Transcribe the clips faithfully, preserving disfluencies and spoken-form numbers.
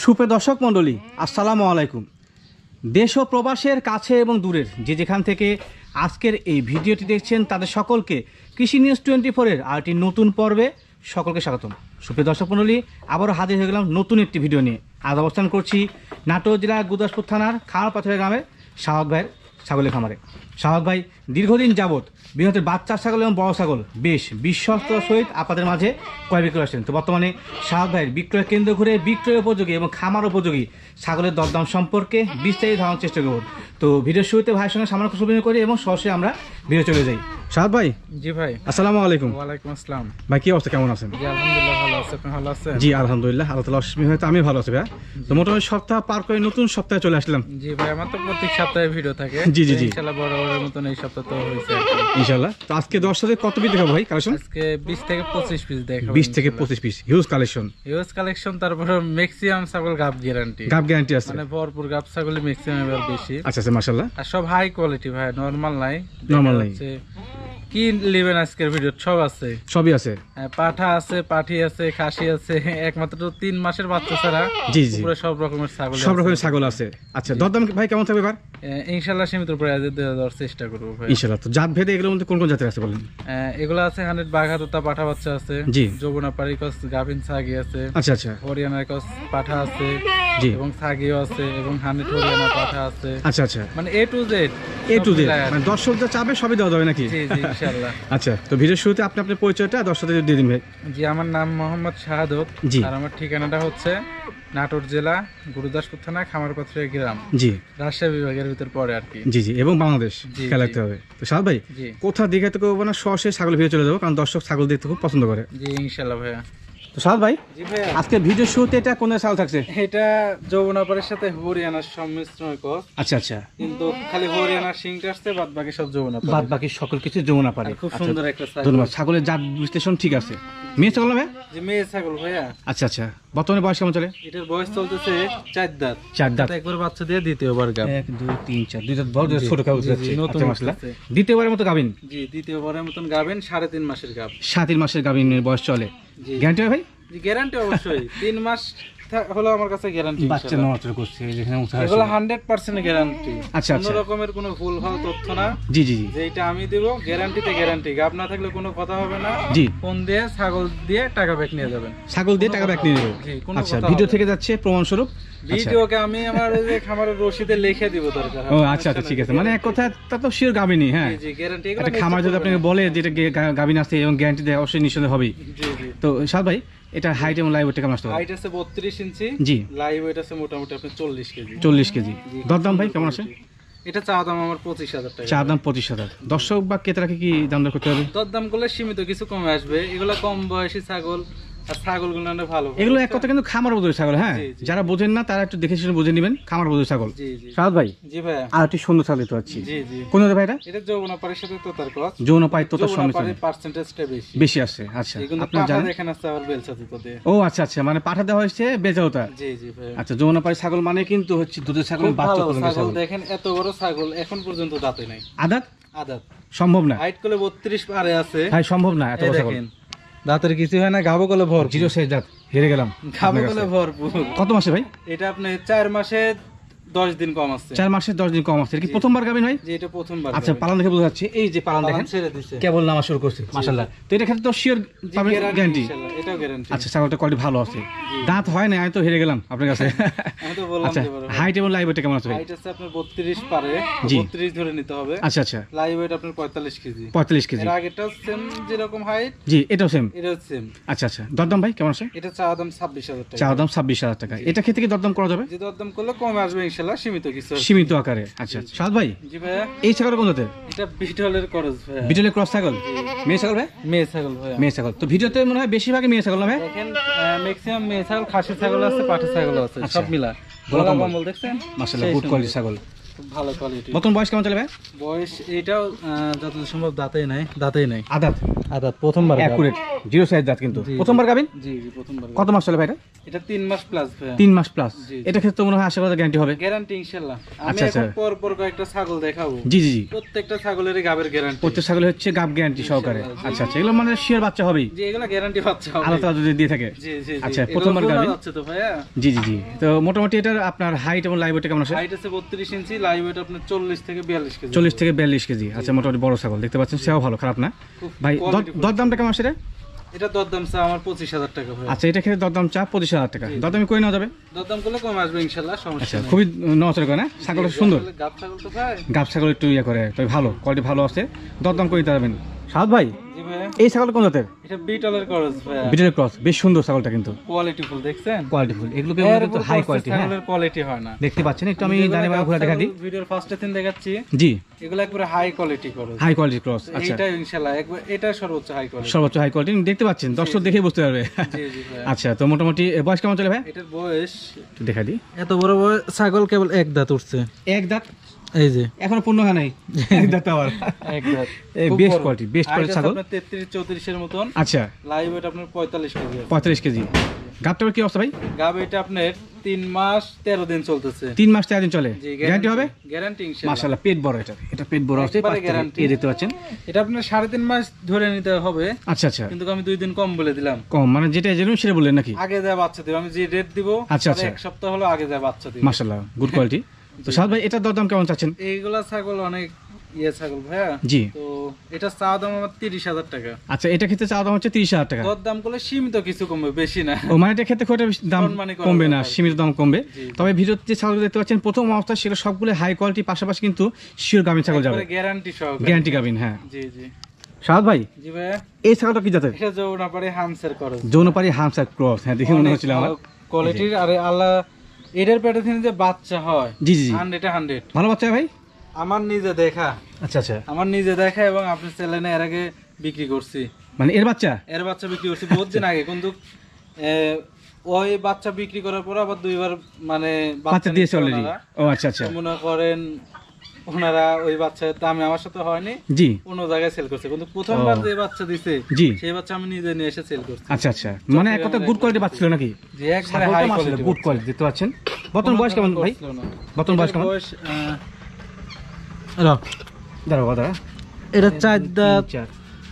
সুপ্রিয় দর্শক মণ্ডলী, আসসালামু আলাইকুম। দেশ ও প্রবাসের কাছে এবং দূরের যে যেখান থেকে আজকের এই ভিডিওটি দেখছেন তাদের সকলকে কৃষি নিউজ টোয়েন্টি ফোরের আরেকটি নতুন পর্বে সকলকে স্বাগতম। সুপ্রিয় দর্শক মণ্ডলী, আবারও হাজির হয়ে গেলাম নতুন একটি ভিডিও নিয়ে। আজ অবস্থান করছি নাটোর জেলার গুরুদাসপুর থানার খামারপাথরের গ্রামের শাহক ভাইয়ের ছাগলের খামারে। শাহক ভাই দীর্ঘদিন যাবৎ বৃহৎ বাচ্চা ছাগল এবং বড় ছাগল বেশ বিশ্বস্ত সহিত আপনাদের মাঝে ক্রয় বিক্রয় আসছেন। তো বর্তমানে শাহক ভাইয়ের বিক্রয় কেন্দ্র ঘুরে বিক্রয় উপযোগী এবং খামার উপযোগী ছাগলের দরদাম সম্পর্কে বিস্তারিত ধারণার চেষ্টা করব। তো ভিডিওর শুরুতে ভাইয়ের সঙ্গে সামান্য কিছু বিনিময় করি এবং সরাসরি আমরা ভিডিও চলে যাই। শাহক ভাই। জি ভাই, আসসালামু আলাইকুম। ওয়ালাইকুম আসসালাম ভাই, কি অবস্থা, কেমন আছেন? জি আলহামদুলিল্লাহ ভালো আছি, আপনি ভালো আছেন? জি আলহামদুলিল্লাহ, আল্লাহ তাআলার অসীম হয়তো আমি ভালো আছি ভাই। তো মোটামুটি সপ্তাহ পার করে নতুন সপ্তাহে চলে আসলাম। জি ভাই, আমার তো প্রত্যেক সপ্তাহে ভিডিও থাকে। জি জি জি ইনশাআল্লাহ বড় বড় মতন এই সপ্তাহ তো হইছে ইনশাআল্লাহ। তো আজকে দশ সাথে কত পিস দেখাবো ভাই কালেকশন? আজকে বিশ থেকে পঁচিশ পিস দেখাবো। বিশ থেকে পঁচিশ piece huge collection. Huge collection, তারপর ম্যাক্সিমাম ছাগল গাব গ্যারান্টি। গাব গ্যারান্টি আছে, মানে ভরপুর গাব ছাগল ম্যাক্সিমাম এবার বেশি। আচ্ছা আচ্ছা মাশাআল্লাহ। আর সব হাই কোয়ালিটি ভাই, নরমাল নাই। নরমাল নাই। কি নেবেন আজকের ভিডিও সব আছে, সবই আছে। পাঠা আছে, পাঠি আছে, খাসি আছে, একমাত্র তিন মাসের বাচ্চা ছাড়া জি জি পুরো সব রকমের ছাগল, সব রকমের ছাগল আছে। আচ্ছা, দরদাম ভাই কেমন থাকবে এবার? ইনশাআল্লাহ সীমিত প্রাইসে দেওয়ার চেষ্টা করবো ভাই ইনশাআল্লাহ। তো জাত ভেদে এগুলোর মধ্যে কোন কোন জাতের আছে বলেন? এগুলো আছে হান্ড্রেড বাঘাতোতা পাঠা বাচ্চা আছে, জি যমুনা পাড়ি কস গাভিন ছাগি আছে, আচ্ছা আচ্ছা হরিয়ানার কস পাঠা আছে, জি এবং ছাগিও আছে, এবং হান্ড্রেড হরিয়ানা পাঠা আছে। আচ্ছা আচ্ছা, মানে A to Z, A to Z, মানে দর্শক যা চাবে সবই দেওয়া যাবে নাকি? জি জি ইনশাআল্লাহ। আচ্ছা, তো ভিডিওর শুরুতে আপনি আপনার পরিচয়টা দর্শকদের দিয়ে দিন ভাই। জি, আমার নাম মোহাম্মদ শাহাদত। জি। আর আমার ঠিকানাটা হচ্ছে নাটোর জেলা গুরুদাসপুর থানা খামারপাথরের গ্রাম, জি রাজশাহী বিভাগের ভিতর পড়ে আর কি। জি জি এবং বাংলাদেশ জি, খেয়াল জি। রাখতে হবে। তো শাহদ ভাই, জি কোথা দিকে তো করবো না, সরাসরি ছাগল ভিডিও চলে যাবো, কারণ দর্শক ছাগল দেখতে খুব পছন্দ করে। জি ইনশাআল্লাহ ভাইয়া। তো শাহদ ভাই, জি ভাইয়া, আজকে ভিডিওর শুরুতে এটা কোন ছাগল থাকছে? এটা যমুনাপাড়ির সাথে হরিয়ানার সংমিশ্রণ কস, আচ্ছা আচ্ছা, কিন্তু খালি হরিয়ানার সিংটা আসছে, বাদ বাকি সব যমুনাপাড়ি। বাদ বাকি সকল কিছু যমুনা পারে। আর খুব সুন্দর একটা ছাগল। ধন্যবাদ। ছাগলের জাত বিশ্লেষণ ঠিক আছে। মেয়ে ছাগল না ভাই? যে মেয়ে ছাগল ভাইয়া। আচ্ছা আচ্ছা, বর্তমানে বয়স কেমন চলে? এটার বয়স চলতেছে চার দাঁত। চার দাঁত। একবার বাচ্চা দিয়ে দ্বিতীয়বার গাব। এক দুই তিন চার, দুই দাঁত বড়, দুই দাঁত ছোট কাগজ জি, যাচ্ছে। জি, নতুন আচ্ছা মাশাআল্লাহ। উঠতেছে। দ্বিতীয়বারের মতো গাবিন, জি দ্বিতীয়বারের মতন গাবেন, সাড়ে তিন মাসের গাব। সাত তিন মাসের গাবিনের বয়স চলে। জি গ্যারান্টি ভাই? জি গ্যারান্টি অবশ্যই। তিন মাস থা- হলো আমার কাছে গ্যারান্টি। বাচ্চা নড়াচড়া করছে যেখানে উঠা এগুলো হান্ড্রেড পার্সেন্ট গ্যারান্টি। আচ্ছা, কোনো আচ্ছা। রকমের কোনো ভুল ভাল তথ্য না। জি জি জি যেটা আমি দেব গ্যারান্টিতে গ্যারান্টি। গাব না থাকলে কোনো কথা হবে না। জি, ফোন দিয়ে ছাগল দিয়ে টাকা ব্যাক নিয়ে যাবেন। ছাগল দিয়ে টাকা ব্যাক নিয়ে নেবো। জি, কোনো আচ্ছা, কথা ভিডিও হবে থেকে যাচ্ছে প্রমাণস্বরূপ। ভিডিওকে আমি আমার ওই যে খামারের রসিদে লিখে দিব দরকার। ও আচ্ছা আচ্ছা, ঠিক আছে। মানে এক কথা তা তো শিওর গাবিনি। হ্যাঁ, জি জি গ্যারান্টি। একটা খামার যদি আপনাকে বলে যে এটা গাবিন আছে এবং গ্যারান্টি দেয়, অবশ্যই নিশ্চয় হবেই। জি জি। তো শাহদ ভাই, এটা হাইট এবং লাইভ ওয়েট কেমন আসতে পারে? হাইট আছে বত্রিশ ইঞ্চি, জি লাইভ ওয়েট আছে মোটামুটি আপনি চল্লিশ কেজি। চল্লিশ কেজি। জি, দরদাম ভাই কেমন আছে? এটা চা দাম আমার পঁচিশ হাজার টাকা। চা দাম পঁচিশ হাজার। দর্শক বা ক্রেতাকে কি দাম দর করতে হবে? তোর দাম করলে সীমিত কিছু কমে আসবে। এগুলো কম বয়সী ছাগল, আর ছাগল গুলো ভালো। এগুলো এক কথা কিন্তু খামার বোধ ছাগল। হ্যাঁ, জি, জি। যারা বোঝেন না তারা একটু দেখে শুনে বুঝে নেবেন, খামার বোধ ছাগল। জি জি। শাহদ ভাই, জি ভাইয়া। আর একটি সুন্দর ছাগল দেখতে পাচ্ছি। জি জি। কোন ভাই এটা? এটা যৌবনাপাড়ির সাথে তোতার ক্রস। যৌন পাই তোতার সম্মিশ্রণ যৌবনাপাড়ির পার্সেন্টেজটা বেশি। বেশি আছে। আচ্ছা, এই কিন্তু আপনারা পাঠা জানেন। দেখেন আছে আবার বেলচা দুটো দিয়ে। ও আচ্ছা আচ্ছা, মানে পাঠা দেওয়া হয়েছে বেজাওতা। জি জি ভাইয়া। আচ্ছা, যৌন পাই ছাগল মানে কিন্তু হচ্ছে দুধের ছাগল, খুব বাচ্চা ভালো প্রজননের ছাগল। ছাগল। দেখেন এত বড় ছাগল এখন পর্যন্ত দাঁতে নাই। আদাত আদাত সম্ভব না হাইট করলে বত্রিশ পারে আছে। ভাই, সম্ভব না এত এই বড় ছাগল। দেখেন দাঁতের কিছু হয় না, গাবো গলে ভর। জিরো সাইজ দাঁত, হেরে গেলাম। গাবো গলে ভরপুর। কত মাসে ভাই? এটা আপনি চার মাসে দশ দিন কম আসছে। চার মাসে দশ দিন কম আসছে। এটা কি প্রথমবার গাবিন ভাই? যে এটা প্রথমবার। আচ্ছা, পালন দেখে বোঝা যাচ্ছে। এই যে পালন পালন দেখেন ছেড়ে দিছে। কেবল নামা শুরু করছে। মাশাআল্লাহ। তো এটা ক্ষেত্রে তো শিওর পাবেন গ্যারান্টি। এটাও গ্যারান্টি। আচ্ছা, ছাগলটা কোয়ালিটি ভালো আছে। দাঁত হয় না, আমি তো হেরে গেলাম আপনার কাছে। আমি তো বললাম আচ্ছা, যে বড়। হাইট এবং লাইভ ওয়েট কেমন আছে ভাই? হাইট আছে আপনার বত্রিশ পারে, জি। বত্রিশ ধরে নিতে হবে। আচ্ছা আচ্ছা, লাইভ ওয়েট আপনার পঁয়তাল্লিশ কেজি। পঁয়তাল্লিশ কেজি। এর আগেটা সেম যেরকম হাইট, জি, এটাও সেম। এটাও সেম। আচ্ছা আচ্ছা, দরদাম ভাই কেমন আছে? এটা চা দাম ছাব্বিশ হাজার টাকা। চা দাম ছাব্বিশ হাজার টাকা। এটা ক্ষেত্রে কি দরদাম করা যাবে? যে দরদাম করলে কমে আসবে ইনশাআল্লাহ, সীমিত কিছু। সীমিত আকারে। আচ্ছা আচ্ছা, শাহদ ভাই, জি ভাইয়া। এই ছাগল কোন জাতের? এটা বিটলের করজ ভাইয়া। বিটলের ক্রস ছাগল, মেয়ে ছাগল ভাই? মেয়ে ছাগল ভাইয়া। মেয়ে ছাগল। তো ভিডিওতে মনে হয় বেশিরভাগই মেয়ে ছাগল না ভাই? দেখেন ম্যাক্সিমাম মেয়ে ছাগল, খাসি ছাগল আছে, পাঠা ছাগল আছে, আচ্ছা। সব মিলা। গলা গলা কম্বল। কম্বল দেখছেন? মাশাআল্লাহ, সেই গুড সুন্দর। কোয়ালিটি ছাগল। খুব ভালো কোয়ালিটি। বর্তমান বয়স কেমন চলে ভাই? বয়স এটাও আহ, যতদূর সম্ভব দাঁতেই নাই, দাঁতেই নাই। আদাত আদাত প্রথমবার গাব। অ্যাকুরেট জিরো সাইজ দাঁত কিন্তু জি, জি। প্রথমবার গাবিন। জি জি প্রথমবার গাব। কত মাস চলে ভাই এটা? এটা তিন মাস প্লাস ভাইয়া। তিন মাস প্লাস। জি, জি। এটা ক্ষেত্রে মনে হয় আশা করা গ্যারান্টি হবে। গ্যারান্টি ইনশাআল্লাহ। আমি আচ্ছা, এখন আচ্ছা। পর পর কয়েকটা ছাগল দেখাবো। জি জি জি প্রত্যেকটা ছাগলেরই গাবের গ্যারান্টি। প্রত্যেক ছাগল হচ্ছে গাব গ্যারান্টি সহকারে। ইনশাআল্লাহ। আচ্ছা আচ্ছা এগুলো মানে শিওর বাচ্চা হবেই, জি এগুলা গ্যারান্টি পাচ্ছে হবে। আলাদা যদি দিয়ে থাকে। জি জি জি। আচ্ছা, এগুলো প্রথমবার বোনা গাভী? যাচ্ছে তো ভাইয়া। জি জি জি তো মোটামুটি এটার আপনার হাইট এবং লাইভ ওয়েট কেমন আছে? হাইট আছে বত্রিশ ইঞ্চি, লাইভ ওয়েট আপনার চল্লিশ থেকে বিয়াল্লিশ কেজি। চল্লিশ থেকে বিয়াল্লিশ কেজি। আচ্ছা মোটামুটি বড় ছাগল দেখতে পাচ্ছেন, সেও ভালো, খারাপ না খুব ভাই। quality দর দামটা কেমন আছে এটা? এটা দরদাম চা আমার পঁচিশ হাজার টাকা ভাই। আচ্ছা এটা ক্ষেত্রে দরদাম চা পঁচিশ হাজার টাকা, দরদামি করে নেওয়া যাবে। দরদাম করলে কম আসবে ইনশাআল্লাহ, সমস্যা আচ্ছা নেই। খুবই নচরে করে না, ছাগলটা সুন্দর, গাব ছাগল তো ভাই। গাব ছাগল একটু ইয়ে করে, তবে ভালো কোয়ালিটি ভালো আছে, দরদাম করে নিতে পারবেন। সাদ ভাই জি ভাইয়া। এই ছাগল কোন জাতের? এটা বিটলের ক্রস ভাইয়া। বিটেল ক্রস, বেশ সুন্দর ছাগলটা কিন্তু, কোয়ালিটি ফুল দেখছেন? কোয়ালিটিফুল। এগুলোকে এর কিন্তু উপর হাই ক্রসের কোয়ালিটি। হ্যাঁ ছাগলের কোয়ালিটি হয় না। দেখতে পাচ্ছেন, একটু আমি যেগুলো জানি গাব ঘুরে দেখা দিই। ছাগল ভিডিওর ফার্স্টে দিন দেখাচ্ছি, জি এগুলো একবারে high quality cross. High quality cross. আচ্ছা এইটা ইনশাআল্লাহ একবার এটা সর্বোচ্চ হাই কোয়ালিটি। সর্বোচ্চ হাই কোয়ালিটি দেখতে পাচ্ছেন, দর্শক দেখে বুঝতে পারবে। জি জি ভাইয়া। আচ্ছা তো মোটামুটি এ বয়স কেমন চলে ভাই? এটার বয়স একটু দেখা দিই। এত বড় বয়স ছাগল কেবল এক দাঁত উঠছে। এক দাঁত এই যে এখনো পূর্ণ হয় নাই, এক দাঁত আবার। এক দাঁত। এই খুব বেস্ট বড়। কোয়ালিটি, বেস্ট height কোয়ালিটি আছে ছাগল। আপনার তেত্রিশ চৌত্রিশ এর মতন। আচ্ছা লাইভ ওয়েট আপনার পঁয়তাল্লিশ কেজি আছে। পঁয়তাল্লিশ কেজি। গাবটার কি অবস্থা ভাই? গাব এটা আপনার তিন মাস তেরো দিন চলতেছে। তিন মাস তেরো দিন চলে, জি গ্যারান্টি হবে? গ্যারান্টি ইনশাআল্লাহ। মাশাআল্লাহ পেট বড়, এটা এটা পেট বড় আছে, একবারে পাঁচ থেকে- guarantee। এই দেখতে পাচ্ছেন। এটা আপনার সাড়ে তিন মাস ধরে নিতে হবে, আচ্ছা আচ্ছা কিন্তু আমি দুই দিন কম বলে দিলাম। কম মানে যেটা যেরকম সেটা বললেন নাকি? আগে যা বাচ্চা দিব, আমি যে রেট দিব আচ্ছা, তার আচ্ছা। এক সপ্তাহ হলো আগে যা বাচ্চা দিব। মাশাআল্লাহ গুড কোয়ালিটি। তো সাদ ভাই এটার দরদাম কেমন চাচ্ছেন? এইগুলা ছাগল অনেক ইয়ে ছাগল ভাইয়া। জি তো এটা চা দাম আমার তিরিশ হাজার টাকা। আচ্ছা এটা ক্ষেত্রে চাওয়া দাম হচ্ছে তিরিশ হাজার টাকা। দর দাম করলে সীমিত কিছু কমবে, বেশি না। ও মানে এটা ক্ষেত্রে খুব একটা বেশি দাম সম্মানী করা কমবে না, ব্যাপার। সীমিত দাম কমবে। জি। তবে ভিডিওতে যে ছাগল দেখতে পাচ্ছেন প্রথম অবস্থা সেগুলো সবগুলো হাই কোয়ালিটি, পাশাপাশি কিন্তু শিওর গাভিন ছাগল যাবে, গ্যারান্টি সহকারে। গ্যারান্টি গাভিন। হ্যাঁ জি জি সাদ ভাই জি ভাইয়া। এই ছাগলটা কি জাতের? এটা যৌনাপাড়ি হামসের খরচ। যৌনপাড়ি হামসার ক্রস। হ্যাঁ দেখে মনে হচ্ছিল আমার। কোয়ালিটির। আরে আল্লাহ এটার পেটে থেকে যে বাচ্চা হয় জি জি জি হান্ড্রেডে হান্ড্রেড। ভালো বাচ্চা ভাই। আমার নিজে দেখা, আচ্ছা আচ্ছা আমার নিজে দেখা এবং আপনার চ্যানেলে এর আগে বিক্রি করছি। মানে এর বাচ্চা এর বাচ্চা বিক্রি করছি বহুত দিন আগে, কিন্তু এ, ওই বাচ্চা বিক্রি করার পর আবার দুইবার মানে বাচ্চা দিয়েছে নিচ্ছে অলরেডি। ওনারা। ও আচ্ছা আচ্ছা তো মনে করেন ওনারা ওই বাচ্চা দামে আমার সাথে হয়নি, জি অন্য জায়গায় সেল করছে, কিন্তু প্রথমবার ও। যে বাচ্চা দিছে জি সেই বাচ্চা আমি নিজে নিয়ে এসে সেল করছি। আচ্ছা আচ্ছা মানে এক কথা গুড কোয়ালিটি বাচ্চা ছিল নাকি? যে একবারে হাই কোয়ালিটি গুড কোয়ালিটি দেখতে পাচ্ছেন। বর্তমান বয়স কেমন ভাই? বর্তমান বয়স কেমন? বয়স আহ, দাঁড়াও দাঁড়া এটা চার দাঁত চার।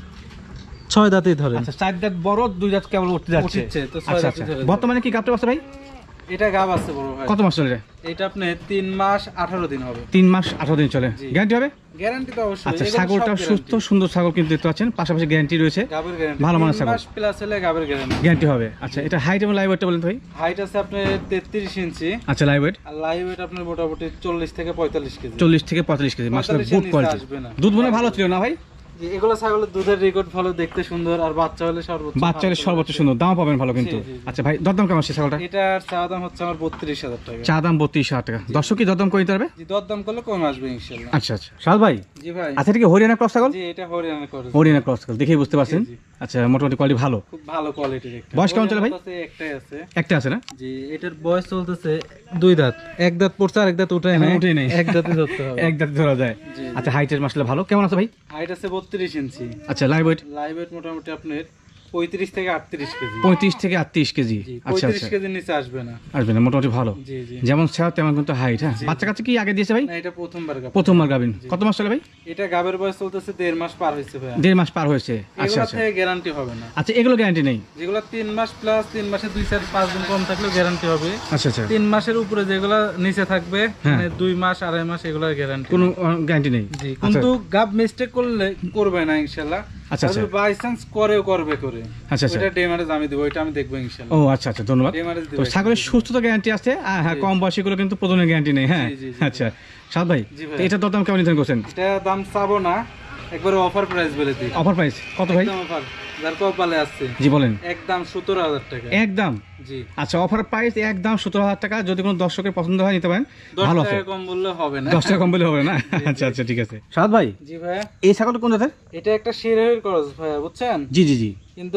ছয় দাঁতই ধরে। আচ্ছা চার দাঁত বড়, দুই দাঁত কেবল উঠতে যাচ্ছে। উঠছে, তো ছয় আচ্ছা দাঁতই আচ্ছা ধরে। বর্তমানে কি গাবটা অবস্থা ভাই? এটা গাব আছে বড় ভাই। কত মাস চলে এটা? এটা আপনি তিন মাস আঠারো দিন হবে। তিন মাস আঠারো দিন চলে, জি। গ্যারান্টি হবে? গ্যারান্টি তো অবশ্যই। আচ্ছা এগুলো ছাগলটা সব সুস্থ guarantee। সুন্দর ছাগল কিন্তু দেখতে পাচ্ছেন, পাশাপাশি গ্যারান্টি রয়েছে, গাবের গ্যারান্টি ভালো মানের তিন ছাগল। মাস প্লাস হলে গাবের গ্যারান্টি। গ্যারান্টি হবে। আচ্ছা এটা হাইট এবং লাইভ ওয়েটটা বলেন তো ভাই। হাইট আছে আপনার তেত্রিশ ইঞ্চি, আচ্ছা লাইভ ওয়েট আর লাইভ ওয়েট আপনার মোটামুটি চল্লিশ থেকে পঁয়তাল্লিশ কেজি। চল্লিশ থেকে পঁয়তাল্লিশ কেজি। মাশাআল্লাহ পঁয়তাল্লিশের গুড নিচে কোয়ালিটি। আসবে না। দুধ মনে হয় ভালো ছিল না ভাই? জি, এগুলো ছাগলের দুধের রেকর্ড ভালো, দেখতে সুন্দর, আর বাচ্চা হলে সর্বোচ্চ বাচ্চা হলে ভালো সর্বোচ্চ চলে সুন্দর, দাম পাবেন ভালো কিন্তু। জি, জি, জি। আচ্ছা ভাই দরদাম কেমন আছে ছাগলটা? আসে। এটার চা দাম হচ্ছে আমার বত্রিশ হাজার টাকা। চা দাম বত্রিশ হাজার টাকা। দর্শক কি দরদাম করে দিতে পারবে? জি, দর দাম করলে কম আসবে ইনশাল্লাহ। আচ্ছা আচ্ছা সাদ ভাই জি ভাই। আচ্ছা এটা কি হরিয়ানা ক্রস ছাগল? জি, এটা হরিয়ানা করে। হরিয়ানা ক্রস ছাগল দেখেই বুঝতে পারছেন। জি, জি। আচ্ছা মোটামুটি কোয়ালিটি ভালো, খুব ভালো কোয়ালিটির একটা। বয়স কেমন চলে ভাই? হরিয়ানার কাছে একটাই আছে। একটা আছে না? জি, এটার বয়স চলতেছে দুই দাঁত। এক দাঁত পড়ছে আর এক দাঁত উঠে নাই। উঠেই নাই। এক দাঁতে ধরতে হবে। এক দাঁতে ধরা যায়। জি, জি। আচ্ছা হাইটের মাসলে ভালো, কেমন আছে ভাই? হাইট আছে বত্রিশ ইঞ্চি। আচ্ছা লাইভ ওয়েট লাইভ ওয়েট মোটামুটি আপনার পঁয়ত্রিশ থেকে আটত্রিশ কেজি। পঁয়ত্রিশ থেকে আটত্রিশ কেজি। জি, আচ্ছা পঁয়ত্রিশ আচ্ছা কেজির নিচে আসবে না। আসবে না, মোটামুটি ভালো। জি জি। যেমন সেও তেমন কিন্তু হাইট। হ্যাঁ বাচ্চা কাচ্চা কি আগে দিয়েছে ভাই? না, এটা প্রথমবার গাব। প্রথমবার গাবিন। কত মাস চলে ভাই? এটা গাবের বয়স চলতেছে দেড় মাস পার হয়েছে ভাই। দেড় মাস পার হয়েছে। আচ্ছা এগুলা আচ্ছা থেকে গ্যারান্টি হবে না। আচ্ছা এগুলো গ্যারান্টি নেই? যেগুলো তিন মাস প্লাস তিন মাসে দুই চার পাঁচ দিন কম থাকলেও গ্যারান্টি হবে। আচ্ছা আচ্ছা তিন মাসের উপরে যেগুলো নিচে থাকবে হ্যাঁ। মানে দুই মাস আড়াই মাস এগুলোর গ্যারান্টি কোনো গ্যারান্টি নেই? জি, আচ্ছা কিন্তু গাব মিস্টেক করলে করবে না ইনশাআল্লাহ। আচ্ছা, আচ্ছা। বাই চান্স করেও করবে করে, আচ্ছা আচ্ছা ওটা ডেমারেজ আমি দেব, ওইটা আমি দেখবো ইনশাআল্লাহ। ও আচ্ছা আচ্ছা ধন্যবাদ। ডেমারেজ দেব। তো ছাগলের সুস্থতা গ্যারান্টি আছে, আর হ্যাঁ কম বয়সী গুলো কিন্তু প্রজনের গ্যারান্টি নেই। হ্যাঁ জি, জি, জি। আচ্ছা সাদ ভাই জি ভাই। তো এটার দরদাম কেমন নির্ধারণ করছেন? এটা দাম চাবো না, একবারে অফার প্রাইস বলে দিই। অফার প্রাইস কত ভাই? একদম অফার, যার কপালে আসছে। জি বলেন। একদম সতেরো হাজার টাকা। একদম? জি, আচ্ছা অফার প্রাইস একদম সতেরো হাজার টাকা। যদি কোনো দর্শকের পছন্দ হয় নিতে পারেন, দশ ভালো আছে। টাকা কম বললে হবে না। দশ টাকা কম বলে হবে না? আচ্ছা আচ্ছা ঠিক আছে। সাদ ভাই জি ভাইয়া, এই ছাগলটা কোন জাতের? এটা একটা শিরোহির ক্রস ভাইয়া, বুঝছেন? জি জি জি কিন্তু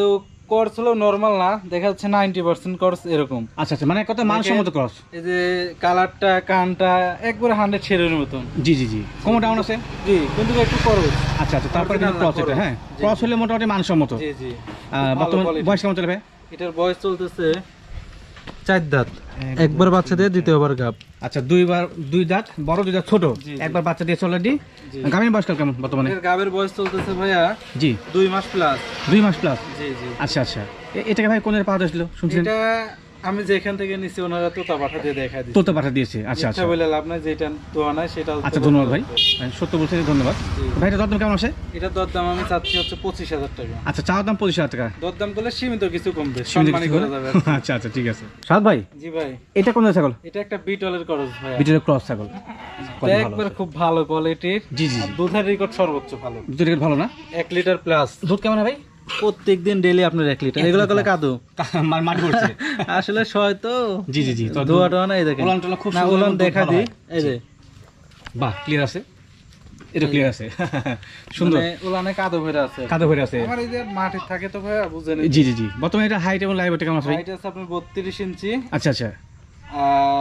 কোর্স হলো নরমাল না, দেখা যাচ্ছে নাইনটি পার্সেন্ট কোর্স এরকম। আচ্ছা আচ্ছা, মানে কত মানসম্মত ক্রস। এই যে কালারটা কানটা একবারে হান্ড্রেড শেরের মতন। জি জি জি, কোমর ডাউন আছে। জি, কিন্তু একটু করস। আচ্ছা আচ্ছা, তারপরে কিন্তু ক্রস এটা, হ্যাঁ ক্রস হলে মোটামুটি মানসম্মত। জি জি। বর্তমান বয়স কেমন চলে ভাই? এটার বয়স চলতেছে চার দাঁত, একবার বাচ্চা দিয়ে দ্বিতীয়বার গাব। আচ্ছা, দুইবার দুই দাঁত বড়, দুই দাঁত ছোট, একবার বাচ্চা দিয়ে চলে দি। গাভীর বয়স কেমন বর্তমানে? এর গাবের বয়স চলতেছে ভাইয়া জি দুই মাস প্লাস। দুই মাস প্লাস। জি জি। আচ্ছা আচ্ছা, এ- এটাকে ভাই কোনের পাওয়া যাচ্ছিল শুনছেন? এটা আমি যেখান থেকে নিছি ওনারা তোতা পাঠা দিয়ে দেখা দিচ্ছে। তোতা পাঠা দিয়েছে। আচ্ছা আচ্ছা বলে লাভ নাই, যেটা দোয়া নাই সেটা। আচ্ছা, ধন্যবাদ ভাই, সত্য বলছেন, ধন্যবাদ ভাই। এটা দরদাম কেমন আছে? এটা দরদাম আমি চাচ্ছি হচ্ছে পঁচিশ হাজার টাকা। আচ্ছা, চাওয়ার দাম পঁচিশ হাজার টাকা। দরদাম করলে সীমিত কিছু কমবে, সীমিত সম্মানী কিছু করা হলে? যাবে। আচ্ছা আচ্ছা, ঠিক আছে। সাদ ভাই, জি ভাই, এটা কোন ছাগল? এটা একটা বিটলের করস ভাই, বিটের ক্রস ছাগল, কত ভালো একবার আছে। খুব ভালো কোয়ালিটির। জি জি আর দুধের রেকর্ড সর্বোচ্চ ভালো, দুধের রেট ভালো না? এক লিটার প্লাস দুধ কেমন হয় ভাই? প্রত্যেক দিন ডেইলি আপনার এক লিটার। এগুলো করলে কাদু মার মাটি পড়ছে। আসলে শয় তো। জি জি জি, তো দোয়া টোয়া না, এই দেখেন উলান টুলান খুব না, সুন্দর, উলান দুধ দেখা ভালো দিই, হয়। এই যে বাহ, ক্লিয়ার আছে, এটা ক্লিয়ার আছে, সুন্দর। মানে উলানে কাদু ভরে আছে, কাদা ভরে আছে। আমার এই যে মাটির থাকে তো ভাই, বুঝেন। জি জি জি, বর্তমানে এটা হাইট এবং লাইভ কেমন আছে ভাই? হাইট আছে আপনার বত্রিশ ইঞ্চি, আচ্ছা আচ্ছা, আর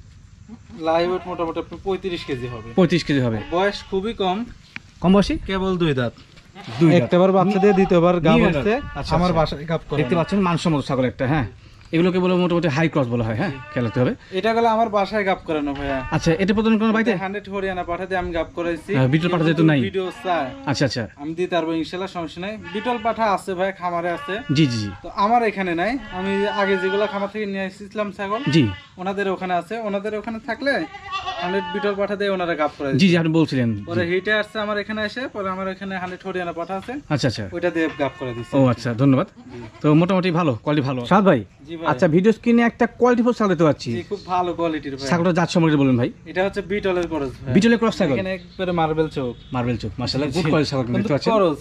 লাইভ ওয়েট মোটামুটি আপনার পঁয়ত্রিশ কেজি হবে। পঁয়ত্রিশ কেজি হবে। বয়স খুবই কম, কম বয়সী, কেবল দুই দাঁত। দুই দাঁত। একটাবার বাচ্চা দিয়ে দ্বিতীয়বার গাব নিয়ে হচ্ছে। আচ্ছা, আমার আচ্ছা। বাসায় গাব করে দেখতে পাচ্ছেন মানসম্মত ছাগল একটা, হ্যাঁ এগুলোকে বলে মোটামুটি হাই ক্রস বলা হয়, হ্যাঁ খেয়াল রাখতে হবে। এটা গেলে আমার বাসায় গাব করানো ভাইয়া। আচ্ছা, এটা প্রথম কোন বাড়িতে? হান্ড্রেড হরিয়ানা পাঠাতে আমি গাব করাইছি। হ্যাঁ, বিটল পাঠা যেহেতু নাই। ভিডিও চাই, আচ্ছা আচ্ছা, আমি দিতে পারবো ইনশাল্লাহ, সমস্যা নাই। বিটল পাঠা আছে ভাই, খামারে আছে। জি জি জি তো আমার এখানে নাই, আমি আগে যেগুলো খামার থেকে নিয়ে এসেছিলাম ছাগল, জি ওনাদের ওখানে আছে। ওনাদের ওখানে থাকলে হান্ড্রেড বিটল পাঠা দিয়ে ওনারা গাব করে। জি জি, আপনি বলছিলেন। পরে হিটে আসছে আমার এখানে এসে, পরে আমার এখানে হান্ড্রেড হরিয়ানা পাঠা আছে, আচ্ছা আচ্ছা, ওইটা দিয়ে গাব করে দিচ্ছে। ও আচ্ছা, ধন্যবাদ। তো মোটামুটি ভালো কোয়ালিটি, ভালো। সাদ ভাই, জি ভাই। আচ্ছা ভিডিও স্ক্রিনে একটা কোয়ালিটি ফুল ছাগল দেখতে পাচ্ছি, জি, খুব ভালো কোয়ালিটির ভাই। ছাগলটা জাত সম্পর্কে বলুন ভাই। এটা হচ্ছে বিটলের করস ভাই, বিটলের ক্রস ছাগল, এখানে একবারে মার্বেল চোখ, মার্বেল চোখ, মাশাআল্লাহ গুড কোয়ালিটি ছাগল দেখতে পাচ্ছেন। করস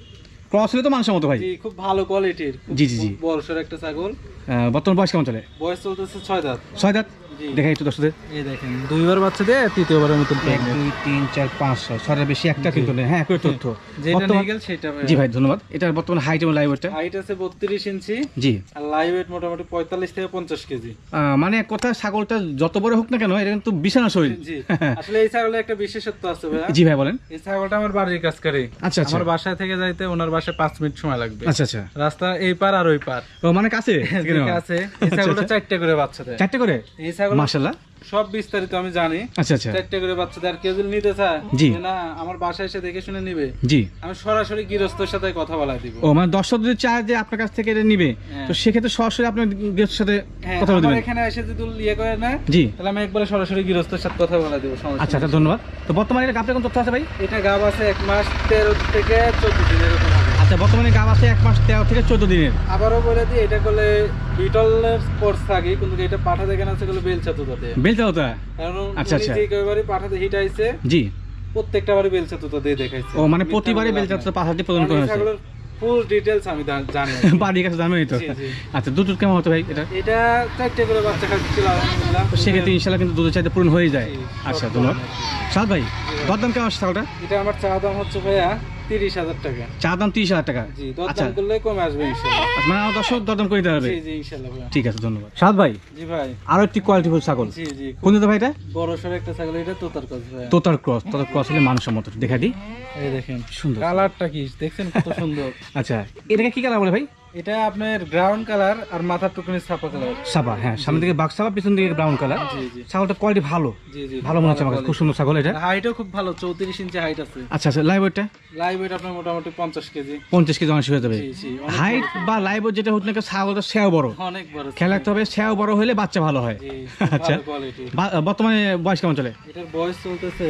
ক্রস হলে তো মানসম্মত ভাই। জি, খুব ভালো কোয়ালিটির, জি, জি, জি। বড়সড় একটা ছাগল। আহ, বর্তমান বয়স কেমন চলে? বয়স চলতেছে ছয় দাঁত। ছয় দাঁত। জি। দেখাই একটু দর্শকদের। এই দেখেন, দুইবার বাচ্চা দিয়ে তৃতীয়বারের মতন এক প্রেগনেন্ট। দুই তিন চার পাঁচ ছয়, ছয়টার বেশি একটা কিন্তু নেই, হ্যাঁ একটু তথ্য। যেটা বর্তমান- নিয়ে গেল সেটা ভাই। জি ভাই, ধন্যবাদ। এটার বর্তমান হাইট এবং লাইভ ওয়েটটা? হাইট আছে বত্রিশ ইঞ্চি, জি, আর লাইভ ওয়েট মোটামুটি পঁয়তাল্লিশ থেকে পঞ্চাশ কেজি। আহ, মানে এক কথা, ছাগলটা যত বড় হোক না কেন, এটা কিন্তু বিছানা শরীর। জি, আসলে এই ছাগলের একটা বিশেষত্ব আছে ভাই। জি ভাই, বলেন। এই ছাগলটা আমার বাড়ির কাজ করে। আচ্ছা আচ্ছা আমার বাসায় থেকে যাইতে ওনার বাসায় পাঁচ মিনিট সময় লাগবে। আচ্ছা আচ্ছা, রাস্তা এই পার আর ওই পার। ও মানে কাছে ঠিক আছে। এই ছাগলটা চারটে করে বাচ্চা দেয়। চারটে করে? এই ছাগল মাশাআল্লাহ, সব বিস্তারিত আমি জানি। আচ্ছা আচ্ছা, চারটে করে বাচ্চা দেয়। আর কেউ যদি নিতে চায়, জি। যে না আমার বাসায় এসে দেখে শুনে নিবে, জি। আমি সরাসরি গৃহস্থের সাথে কথা বলা দিব। ও মানে দর্শক যদি চায় যে আপনার কাছ থেকে এটা নিবে, হ্যাঁ। তো সেক্ষেত্রে সরাসরি আপনার গেস্টের সাথে হ্যাঁ, কথা বলে আমার দিবেন। এখানে এসে যদি ইয়ে করে না, জি, তাহলে আমি একবারে সরাসরি গৃহস্থের সাথে কথা বলা দিব, সমস্যা আচ্ছা নেই। আচ্ছা, ধন্যবাদ। তো বর্তমানে এটা গাবটা কোন তথ্য আছে ভাই? এটা গাব আছে এক মাস তেরো থেকে চোদ্দ দিন এরকম হবে। আচ্ছা, বর্তমানে গাব আছে এক মাস তেরো থেকে চোদ্দ দিনের। আবারও বলে দিই, এটা করলে বিটলের কোর্স থাকে, কিন্তু এটা পাঠা দেখেন আছে গুলো বেলচা তুতাতে। বেলটা হতো? কারণ আচ্ছা, উনি আচ্ছা। যে একেবারে পাঠাতে হিট আইছে, জি। প্রত্যেকটা বারে বেলচা তুতা দিয়ে দেখাইছে। ও মানে প্রতিবারই বেলটা তো পাঁচটি প্রদান করা হয়েছে। ফুল ডিটেইলস আমি দা- জানি। বাড়ির কাছে জানেনই তো। জি, জি। আচ্ছা, দুধ দুধ কেমন হতো ভাই এটা? এটা চারটে করে বাচ্চা খাচ্ছিল আলহামদুলিল্লাহ। তো সেক্ষেত্রে ইনশাল্লাহ কিন্তু দুধের চাইতে পূরণ হয়ে যায়। জি, আচ্ছা, সব ধন্যবাদ। ধরনের। সাদ ভাই, দরদাম কেমন আসছে ছাগলটা? এটা আমার চা দাম হচ্ছে ভাইয়া তিরিশ হাজার টাকা। চা দাম তিরিশ হাজার টাকা। জি, আচ্ছা, দরদাম করলে কমে আসবে ইনশাআল্লাহ। আচ্ছা, মানে আমার দর্শক দরদাম করে দিতে হবে। জি জি ইনশাআল্লাহ ভাইয়া। ঠিক আছে, ধন্যবাদ। সাদ ভাই, জি ভাই। আরো একটি কোয়ালিটিফুল ছাগল। জি জি, কোন জাতের ভাই এটা? বড় সর একটা ছাগল, এটা তোতার কাজ ভাইয়া। তোতার ক্রস। তোতার ক্রস হলে মানসম্মত, দেখা দিই। এই দেখেন সুন্দর কালারটা কি দেখছেন, কত সুন্দর। আচ্ছা, এটাকে কি কালার বলে ভাই? এটা আপনার গ্রাউন্ড কালার আর মাথার টুকুনি ছাপা কালার। সাবা, হ্যাঁ সামনে দিকে বাঘ সাবা, পিছন দিকে ব্রাউন কালার। জি জি ছাগলটা কোয়ালিটি ভালো, জি জি, ভালো মনে হচ্ছে আমার কাছে, খুব সুন্দর ছাগল এটা। হাইটও খুব ভালো, চৌত্রিশ ইঞ্চি হাইট আছে। আচ্ছা আচ্ছা, লাইভ ওয়েটটা? লাইভ ওয়েট আপনার মোটামুটি পঞ্চাশ কেজি। পঞ্চাশ কেজি অনেক হয়ে যাবে। জি জি, অনেক হাইট বা লাইভ ওয়েট যেটা হচ্ছে না, ছাগলটা সেও বড়, বড়, অনেক বড়। খেয়াল রাখতে হবে, সেও বড় হলে বাচ্চা ভালো হয়। জি, আচ্ছা, ভালো কোয়ালিটি। বা- বর্তমানে বয়স কেমন চলে? এটার বয়স চলতেছে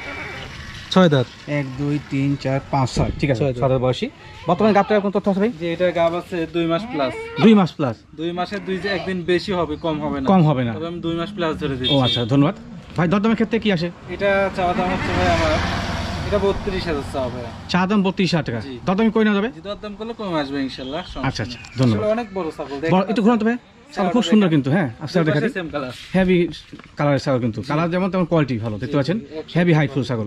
ছয় দাঁত। এক দুই তিন চার পাঁচ ছয়, ঠিক আছে, ছয় দাঁত। ছয় দাঁত বয়সী। বর্তমানে গাবটা কোন তথ্য আছে ভাই? যে এটার গাব আছে দুই মাস প্লাস। দুই মাস প্লাস। দুই মাসে দুই যে একদিন বেশি হবে, কম হবে না। কম হবে না। তবে আমি দুই মাস প্লাস ধরে ও দিচ্ছি। আচ্ছা, ধন্যবাদ ভাই। দরদামের ক্ষেত্রে কি আসে? এটা চাওয়া দাম হচ্ছে ভাই আমার, এটা বত্রিশ হাজার চাওয়া ভাই। চা দাম বত্রিশ হাজার টাকা। জি। দরদামি করে নেওয়া যাবে? যদি দাম করলে কমে আসবে ইনশাআল্লাহ, সমস্যা আচ্ছা আচ্ছা, নেই। ধন্যবাদ। আসলে অনেক বড় ছাগল, বড়, একটু ঘুরান তো ভাই। ছাগল খুব সুন্দর কিন্তু, হ্যাঁ আচ্ছা, দেখা দিই। Same colour. হেভি কালারের ছাগল কিন্তু, কালার যেমন তেমন কোয়ালিটি ভালো, দেখতে পাচ্ছেন। হেভি হাইটফুল ছাগল।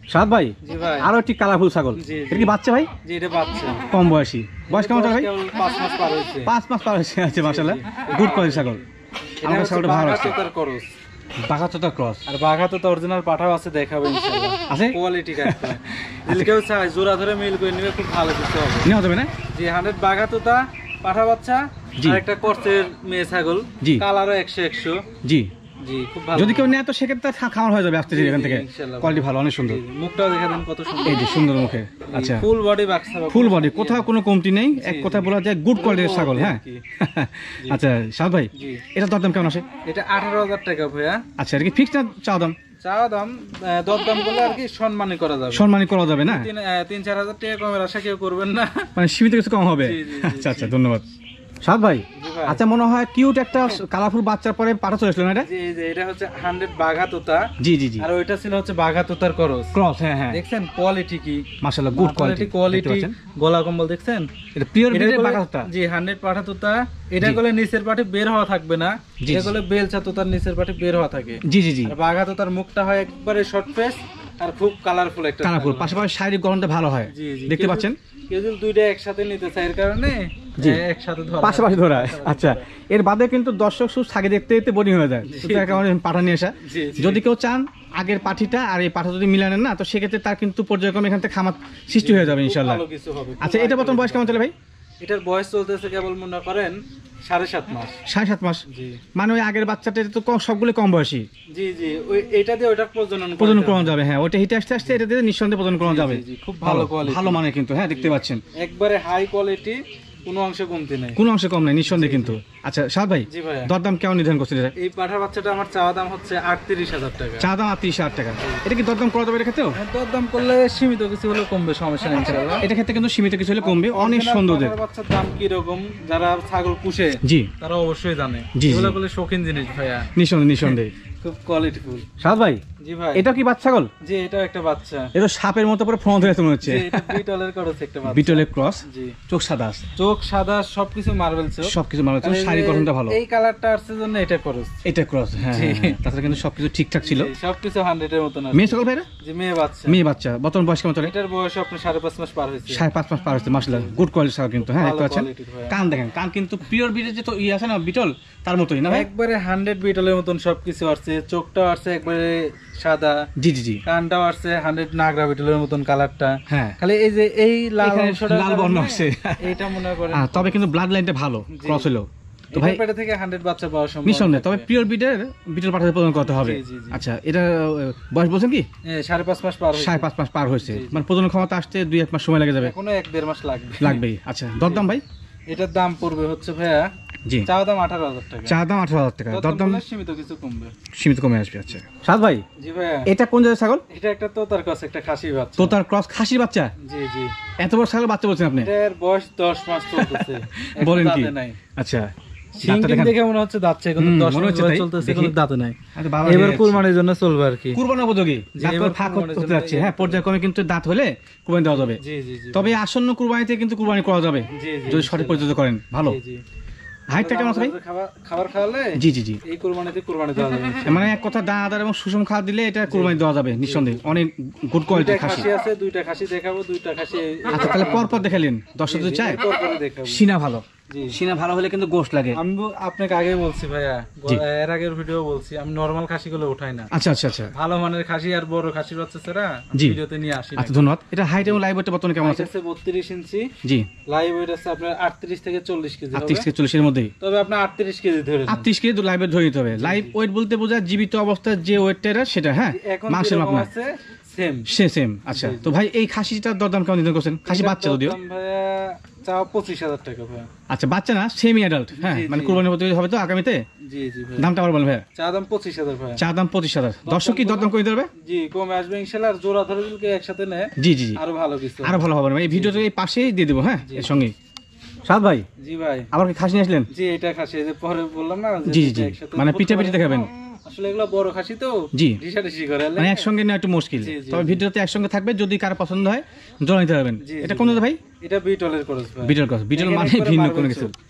সাদ ভাই জি ভাই আরো একটি কালারফুল ছাগল, জি, এটা কি বাচ্চা ভাই? জি এটা বাচ্চা, কম বয়সী, বয়স কেমন চলে ভাই? কেবল পাঁচ মাস পার হয়েছে। পাঁচ মাস পার হয়েছে, আচ্ছা মাশাআল্লাহ, গুড কোয়ালিটি ছাগল। এটা আমার হচ্ছে ছাগলটা ভালো বাঘা লাগছে, তোতার করস, বাঘাচোতা ক্রস আর বাঘা তোতা অরিজিনাল পাঠাও আছে, দেখাবো ইনশাআল্লাহ। আছে, কোয়ালিটি কাটটা যদি কেউ চায় জোড়া ধরে মিল করে নিবে, খুব ভালো কিছু হবে। নেওয়া যাবে না? জি হান্ড্রেড বাঘা তোতা পাঠা বাচ্চা, জি। আর একটা করসের মেয়ে ছাগল, জি। কালারও একশো একশো। জি, জি খুব ভালো। যদি কেউ নেয় তো সেক্ষেত্রে খা- খাওয়ানো হয়ে যাবে আসতে জি, এখান জি, থেকে, ইনশাআল্লাহ। কোয়ালিটি ভালো, অনেক সুন্দর। জি, জি, মুখটাও দেখে দেন কত সুন্দর, এই যে সুন্দর মুখে, আচ্ছা full body Baksa, full body, কোথাও কোনো কমতি নেই, এক জি, কথা জি। বলা যায় গুড কোয়ালিটির ছাগল। হ্যাঁ জি। আচ্ছা সাদ ভাই, জি এটা দরদাম কেমন আসে? এটা আঠারো হাজার টাকা ভাইয়া। আচ্ছা এটা কি ফিক্সড না চাওয়া দাম? চাওয়া দাম আহ, দর দাম করলে আর কি সম্মানই করা যাবে, সম্মানী করা যাবে না, তিন আহ, তিন চার হাজার টাকা কমের আশা কেউ করবেন না। মানে সীমিত কিছু কম হবে? জি, জি, জি, আচ্ছা আচ্ছা ধন্যবাদ সাদ ভাই। জি ভাই। আচ্ছা মনে হয় কিউট একটা কালারফুল বাচ্চার পরে পাঠা চলে আসলো না এটা? জি জি এটা হচ্ছে হান্ড্রেড বাঘা তোতা, জি জি জি, আর ওইটা ছিল হচ্ছে বাঘা তোতার করস। ক্রস, হ্যাঁ হ্যাঁ দেখছেন কোয়ালিটি কি, মাশাআল্লাহ, গুড কোয়ালিটি কোয়ালিটি, গলা কম্বল দেখছেন, এটা পিওর এটা ব্রিডের বলে- বাঘাচোতা। জি হান্ড্রেড পাঠা তোতা, এটা জি। গলে নিচের পাটে বের হওয়া থাকবে না, জি, এটা জি। গলে বেলচা তোতার নিচের পাটে বের হওয়া থাকে। জি জি জি, আর বাঘা তোতার মুখটা হয় একবারে শর্ট ফেস আর খুব কালারফুল একটা কালারফুল, ছাগল। পাশাপাশি শারীরিক গঠনটা ভালো হয়, জি জি দেখতে কেউ পাচ্ছেন? যদি- কেউ যদি দুইটা একসাথে নিতে চায় এর কারণে জি। আহ, একসাথে ধরা, পাশাপাশি ধরা, আচ্ছা এর বাদে কিন্তু দর্শক সুর ছাগে দেখতে দেখতে বোরিং হয়ে যায়, তো তার কারণে পাঠা নিয়ে আসা। জি, জি। যদি কেউ চান আগের পাঠিটা আর এই পাঠা যদি মিলানেন না, তো সেক্ষেত্রে তার কিন্তু পর্যায়ক্রমে এখান থেকে খামার সৃষ্টি হয়ে যাবে খুব ইনশাল্লাহ। ভালো কিছু হবে। আচ্ছা এটা বর্তমান বয়স কেমন চলে ভাই? এটার বয়স চলতেছে কেবল মনে করেন সাড়ে সাত মাস। সাড়ে সাত মাস, জি মানে ওই আগের বাচ্চাটা তো কম- সবগুলো কম বয়সী, জি জি ওই এটা দিয়ে ওটা প্রজনন প্রজনন করতে করানো হবে। যাবে। হ্যাঁ ওটা হিটে আসতে আসতে এটা দিয়ে নিঃসন্দেহে প্রজনন করানো জি, যাবে। জি, জি, খুব ভালো quality। ভালো মানে কিন্তু, হ্যাঁ দেখতে পাচ্ছেন একবারে হাই কোয়ালিটি, কোনো অংশে কমতি নাই। কোনো অংশে কম নাই নিঃসন্দেহে কিন্তু। আচ্ছা সাদ ভাই, জি ভাইয়া, দরদাম কেমন নির্ধারণ করছেন এটা? এই পাঠার বাচ্চাটা আমার চাওয়া দাম হচ্ছে আটত্রিশ হাজার টাকা। চা দাম আটত্রিশ হাজার টাকা, এটা কি দরদাম করা যাবে এটা ক্ষেত্রেও? হ্যাঁ, দরদাম করলে সীমিত কিছু হলে কমবে, সমস্যা নেই ইনশাআল্লাহ। এটা ক্ষেত্রে কিন্তু সীমিত কিছু হলে কমবে, অনেক Original সুন্দর। পাঠার বাচ্চার দাম কি রকম, যারা ছাগল পুষে জি তারা অবশ্যই জানে, জি, জি। এগুলো বলে শৌখিন জিনিস ভাইয়া, নিঃসন্দেহে নিঃসন্দেহে। খুব কোয়ালিটিফুল। সাদ ভাই জি ভাই, এটা কি বাচ্চা ছাগল? জি এটাও একটা বাচ্চা, এটা সাপের মতো পুরো ফ্রন্ট হয়ে মনে হচ্ছে, জি এটা বিটলের করেছে একটা বাচ্চা। বিটলের ক্রস, জি চোখ সাদা আছে, চোখ সাদা, সবকিছু মার্বেল চোখ, সবকিছু ভালো আছে, শারীরিক গঠনটা ভালো। এই কালারটা আসছে জন্য এটা খরচ। এটা ক্রস, হ্যাঁ জি। হ্যাঁ, হ্যাঁ। তাছাড়া কিন্তু সবকিছু ঠিকঠাক ছিল। জি, সবকিছু হান্ড্রেড এর মতন আছে। মেয়ে ছাগল ভাইরা? যে মেয়ে বাচ্চা, মেয়ে বাচ্চা, বর্তমান বয়স কেমন চলে? এটার বয়স আপনার সাড়ে পাঁচ মাস পার হয়েছে। সাড়ে পাঁচ মাস পার হচ্ছে, মাসলা গুড কোয়ালিটি ছাগল কিন্তু, হ্যাঁ ভালো দেখতে পাচ্ছেন। quality-র ভাইয়া। কান দেখেন, কান কিন্তু পিওর বিটের যে তো ইয়ে আছে না বিটল, তার মতোই না ভাই? একবারে হান্ড্রেড বিটলের মতন সবকিছু আসছে, চোখটাও আসছে একবারে সাদা, জি জি জি, কানটাও আসছে হান্ড্রেড নাগরা বিটলের মতন কালারটা। হ্যাঁ খালি এই যে এই লাল এখানে অংশটা লাল বর্ণ কারণে আসছে। এইটা মনে করেন আহ, তবে কিন্তু ব্লাড লাইনটা ভালো, ক্রস হলো তো ভাই, এটার পেটে থেকে হান্ড্রেড বাচ্চা পাওয়া সম্ভব। নিঃসন্দেহে। তবে পিওর বিটের বিটল পাঠাতে প্রদান করতে হবে। জি, জি, জি। আচ্ছা এটা আহ, বয়স বলছেন কি? এ, সাড়ে পাঁচ মাস পার হয়েছে। সাড়ে পাঁচ মাস পার হয়েছে, জি, জি। মানে প্রজনন ক্ষমতা আসতে দুই এক মাস সময় লেগে যাবে, এখনো এক দেড় মাস লাগবে লাগবেই। আচ্ছা দরদাম ভাই? এটার দাম পড়বে হচ্ছে ভাইয়া, জি চাওয়া দাম আঠারো হাজার টাকা, চা দাম আঠারো হাজার টাকা, দরদাম দরদাম করলে সীমিত কিছু কমবে। সীমিত কমে আসবে। আচ্ছা সাদ ভাই, জি ভাইয়া, এটা কোন জাতের ছাগল? এটা একটা তোতার কাছে একটা খাসি বাচ্চা। তো তার ক্রস খাসির বাচ্চা? জি জি এত বড় ছাগল বাচ্চা বলছেন আপনি? এটার বয়স দশ মাস চলতেছে। এখনো বলেন কি? দাঁতে নাই। আচ্ছা শিং দাঁতটা টিং দেখেন। দেখে মনে হচ্ছে দাঁতছে, কিন্তু হুম, দশ মনে মাস হচ্ছে বয়স তাই। চলতেছে, দেখি। কিন্তু দাঁতে নাই। আচ্ছা, বাবা এবার নিয়ে কুরবানির জন্য চলবে আর কি। কুরবানি উপযোগী, জি, দাঁত এবার ফাঁক কুরবানির করতে জন্য যাচ্ছে, হ্যাঁ পর্যায়ক্রমে কিন্তু দাঁত হলে কুরবানি দেওয়া যাবে। জি জি জি তবে আসন্ন কুরবানিতে কিন্তু কুরবানি করা যাবে জি, জি, যদি সঠিক পরিচর্যা করেন। ভালো জি, জি। হাইটটা কেমন আছে ভাই? আমাদের খাবার খাবার খাওয়ালে জি জি জি, এই কুরবানিতে কুরবানি দেওয়া যাবে। মানে এক কথা দানাদার এবং সুষম খাবার দিলে এটা কুরবানি দেওয়া যাবে নিঃসন্দেহে, অনেক গুড দুইটা কোয়ালিটির খাসি। খাসি আছে, দুইটা খাসি দেখাবো, দুইটা খাসি আচ্ছা তাহলে পরপর দেখালেন, দর্শক যদি চায় পর পরে দেখাবো। সিনা ভালো, জি সিনা ভালো হলে কিন্তু গোশত লাগে। আমি ব- আপনাকে আগে বলছি ভাইয়া, জি। এর আগের ভিডিও বলছি, আমি নরমাল খাসিগুলো উঠাই না, আচ্ছা আচ্ছা আচ্ছা ভালো মানের খাসি আর বড় খাসির বাচ্চা ছাড়া জি। ভিডিওতে নিয়ে আসি না। আচ্ছা ধন্যবাদ। এটা হাইট এবং লাইভ ওয়েটটা বর্তমানে কেমন আছে? আছে বত্রিশ ইঞ্চি, জি লাইভ ওয়েট আছে আপনার আটত্রিশ থেকে চল্লিশ কেজি হবে। আটত্রিশ থেকে চল্লিশের মধ্যেই, তবে আপনি আটত্রিশ কেজি ধরে নেন। আটত্রিশ কেজি লাইভ ওয়েট ধরে নিতে হবে। লাইভ ওয়েট বলতে বোঝায় জীবিত অবস্থায় যে ওয়েটটা সেটা, হ্যাঁ এখন মাংসের মাপ যেরকম না, আছে সেম। সে সেম। আচ্ছা তো ভাই এই খাসিটার দরদাম কেমন নির্ধারণ করছেন? খাসি বাচ্চা যদিও, ভাইয়া চাও পঁচিশ হাজার টাকা ভাইয়া। আচ্ছা বাচ্চা না, সেমি অ্যাডাল্ট, হ্যাঁ জি, মানে জি। কুরবানির প্রতিযোগিতা হবে তো আগামীতে। জি জি ভাই, দামটা আবার বলেন ভাইয়া। চা দাম পঁচিশ হাজার ভাইয়া। চা দাম পঁচিশ হাজার, দর্শক কি দরদাম করে দিতে পারবে? জি কমে আসবে ইনশাল্লাহ, আর জোড়া ধরে যদি কেউ একসাথে নেয় জি জি জি, আরো ভালো কিছু। আরো ভালো হবে না, এই ভিডিওটা এই পাশেই দিয়ে দেবো, হ্যাঁ এর সঙ্গে। সাদ ভাই জি ভাই, আবার কি খাসি নিয়ে আসলেন? জি এটা খাসি, এই যে পরে বললাম না যে জি জি দুইটা জি, একসাথে মানে করতে পিঠে পিঠে পারে। দেখাবেন। আসলে এগুলো বড় খাসি তো, জি। ঢিসাঢিসি করে মানে একসঙ্গে নেওয়া একটু মুশকিল, জি, জি, তবে জি। ভিডিওতে একসঙ্গে থাকবে, যদি কারো পছন্দ হয় জোড়া নিতে পারবেন। জি, এটা জি, কোন জি। ভাই? এটা বিটলের খরচ ভাই। বিটল ক্রস, বিটল এখানে মানে একবারে ভিন্ন marble কোনো কিছু। চোখ।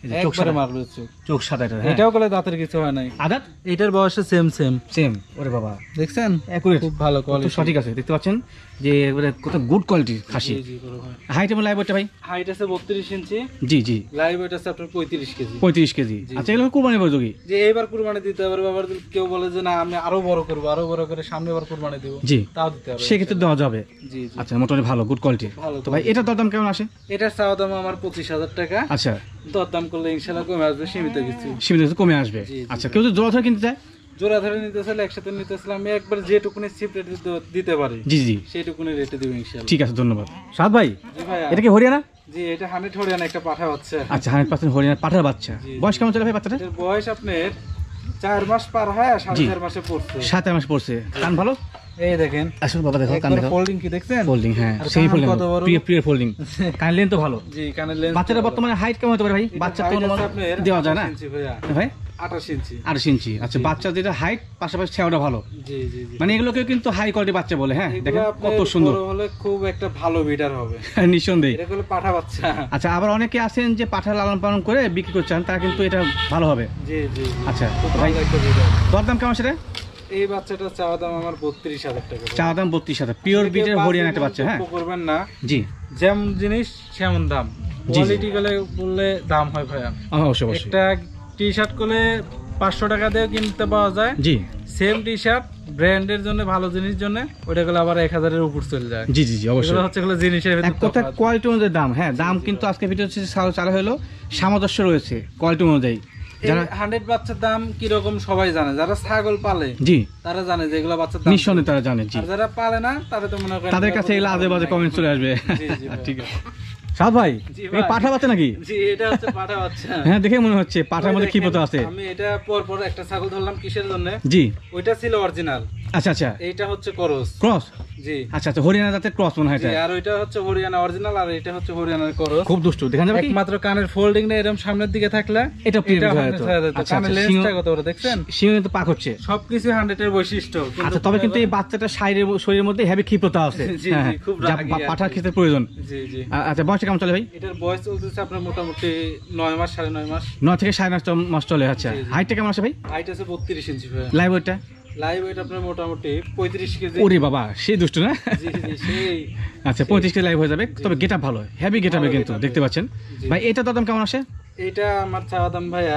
এই যে চোখ একবারে সাদা, মার্বেল চোখ। চোখ সাদা এটা, হ্যাঁ। এটাও গলে দাঁতের কিছু হয় নাই। আদাত এটার বয়সে সেম সেম সেম, ওরে বাবা দেখছেন, একুরেট, খুব ভালো তো কোয়ালিটি। সঠিক আছে, দেখতে পাচ্ছেন যে এবারে কত গুড কোয়ালিটির খাসি। জি জি বড় ভাই। হাইট এবং লাইভ ওয়েটটা ভাই? হাইট আছে বত্রিশ ইঞ্চি, জি জি লাইভ ওয়েট আছে আপনার পঁয়ত্রিশ কেজি। পঁয়ত্রিশ কেজি। জি, আচ্ছা, এগুলো কুরবানি উপযোগী? যে এবার কুরবানি দিতে পারবে, আবার যদি কেউ বলে যে না আমি আরো বড় করবো, আরো বড় করে সামনে আবার কুরবানি দেবো, জি, তাও দিতে পারবে। সেক্ষেত্রে দেওয়া যাবে। জি জি। আচ্ছা, মোটামুটি ভালো, গুড কোয়ালিটি। ভালো তো ভাই এটা দরদাম কেমন আসে? এটার চাওয়া দাম আমার পঁচিশ হাজার টাকা। আচ্ছা, দরদাম করলে ইনশাল্লাহ কমে আসবে, সীমিত কিছু। সীমিত কিছু কমে আসবে। জি, জি, আচ্ছা, কেউ যদি জোড়া ধরে কিনতে চায়? জোড়া ধরে নিতে চাইলে একসাথে নিতে চাইলে আমি একবার যেটুকুনি চিপ রেট দিতে পারি জি জি, সেইটুকুনি রেটে দিব ইনশাল্লাহ। ঠিক আছে, ধন্যবাদ। সাদ ভাই, জি ভাইয়া। এটা কি হরিয়ানা? জি, এটা হান্ড্রেড হরিয়ানা একটা পাঠা হচ্ছে। আচ্ছা, হান্ড্রেড পার্সেন্ট হরিয়ানা পাঠার বাচ্চা। জি, বয়স কেমন চলে ভাই বাচ্চাটা? এর বয়স আপনার চার মাস পার হয়, সাড়ে জি। চার মাসে পড়ছে। সাত মাস পড়ছে। কান ভালো? এই দেখেন, আসলে বাবা দেখো, কান দেখো, ফোল্ডিং কি দেখছেন? ফোল্ডিং, হ্যাঁ, আর সেই কান ফোল্ডিং, কত বড়? প্রিয় প্রিয় ফোল্ডিং। কান লেন তো ভালো। জি, কানের লেন্স। বাচ্চাটা বর্তমানে হাইট কেমন হতে পারে ভাই? বাচ্চা তো অনুমান দেওয়া যায় না ভাই? আঠাশ ইঞ্চি। আঠাশ ইঞ্চি। আচ্ছা, বাচ্চা যেটা হাইট, পাশাপাশি ছেওটা ভালো, জি জি জি। মানে এগুলোকে কিন্তু হাই কোয়ালিটি বাচ্চা বলে। হ্যাঁ, এগুলো দেখেন আপনার কত সুন্দর, বড় হলে খুব একটা ভালো বিটার হবে নিঃসন্দেহে। এটা হলো পাঠা বাচ্চা। আচ্ছা, আবার অনেকে আছেন যে পাঠা লালন পালন করে বিক্রি করছেন, তারা কিন্তু এটা ভালো হবে। জি জি জি। আচ্ছা, খুব ভাই ভালো একটা বিটার। দরদাম কেমন সেটা? এই বাচ্চাটার চাওয়া দাম আমার বত্রিশ হাজার টাকা। চা দাম বত্রিশ হাজার, পিওর বিটের হরিয়ানা একটা বাচ্চা। হ্যাঁ, মন্তব্য করবেন না, জি, যেমন জিনিস সেমন দাম। জি। কোয়ালিটি গেলে বললে দাম হয় ভাইয়া। অবশ্যই অবশ্যই। একটা টি শার্ট করলে পাঁচশো টাকা দিয়ে কিনতে পাওয়া যায়, জি সেম টি শার্ট ব্র্যান্ডের জন্য, ভালো জিনিস জন্য ওইটা গেলে আবার এক হাজারের উপর চলে যায়। জি জি জি, অবশ্যই। এগুলো হচ্ছে গেলে জিনিসের এক ভিতর কথা, তফাৎ। কোয়ালিটি অনুযায়ী দাম। হ্যাঁ, দাম কিন্তু আজকে ভিডিও হচ্ছে চালু হলো, সামঞ্জস্য রয়েছে কোয়ালিটি অনুযায়ী। যারা হান্ড্রেড বাচ্চার দাম কিরকম সবাই জানে, যারা ছাগল পালে জি, তারা জানে যে এগুলো বাচ্চার দাম। নিঃসন্দেহে তারা জানে। জি, আর যারা পালে না তারা তো মনে করেন তাদের কাছে এগুলো আজে বাজে কমেন্ট চলে আসবে। জি, জি ভাই। ঠিক আছে। সাদ ভাই, জি এই ভাই। পাঠা বাচ্চা নাকি? জি, এটা হচ্ছে পাঠা বাচ্চা। হ্যাঁ, দেখে মনে হচ্ছে পাঠার মধ্যে কি পতো আছে। আমি এটা পর পর একটা ছাগল ধরলাম কিসের জন্য, জি, ওইটা ছিল অরিজিনাল, আচ্ছা আচ্ছা, এইটা হচ্ছে করস। ক্রস। জি আচ্ছা আচ্ছা, হরিয়ানা জাতের ক্রস মনে হয় জি, এটা। আর ওইটা হচ্ছে হরিয়ানা অরিজিনাল, আর এটা হচ্ছে হরিয়ানার করস। খুব দুষ্টু, দেখা যাবে কি? একমাত্র কানের ফোল্ডিংটা এরকম সামনের দিকে থাকলে এটা প্রিয় এটা বিষয় hundred হয়তো। হয়ে যেত। আচ্ছা, কানের আচ্ছা, লেন্সটা সিংহ- কত বড় দেখছেন? সিংহ কিন্তু পাক হচ্ছে। সবকিছু হান্ড্রেড এর বৈশিষ্ট্য। আচ্ছা, তবে কিন্তু এই বাচ্চাটা শারীরের শরীরের মধ্যে হেভি ক্ষিপ্রতা আছে। জি, জি, হ্যাঁ, খুব যা রাগী পা- আর কি। পাঠার ক্ষেত্রে প্রয়োজন। জি জি। আ- আচ্ছা, বয়সটা কেমন চলে ভাই? এটার বয়স চলতেছে আপনার মোটামুটি নয় মাস সাড়ে নয় মাস। নয় থেকে সাড়ে নয় মাস চলে। আচ্ছা, জি, জি। হাইটটা কেমন আছে ভাই? হাইট আছে বত্রিশ ইঞ্চি। লাইভ ওয়েটটা? লাইভ ওয়েট আপনার মোটামুটি পঁয়ত্রিশ কেজি। ওরে বাবা, সেই দুষ্টু না? জি জি সেই। আচ্ছা, পঁয়ত্রিশ কেজি লাইভ হয়ে যাবে। তবে জি। গেট আপ ভালো, হেভি গেট আপে ভালো কিন্তু get up দেখতে পাচ্ছেন। জি। ভাই এটা দাম কেমন আসে? এইটা আমার চাওয়া দাম ভাইয়া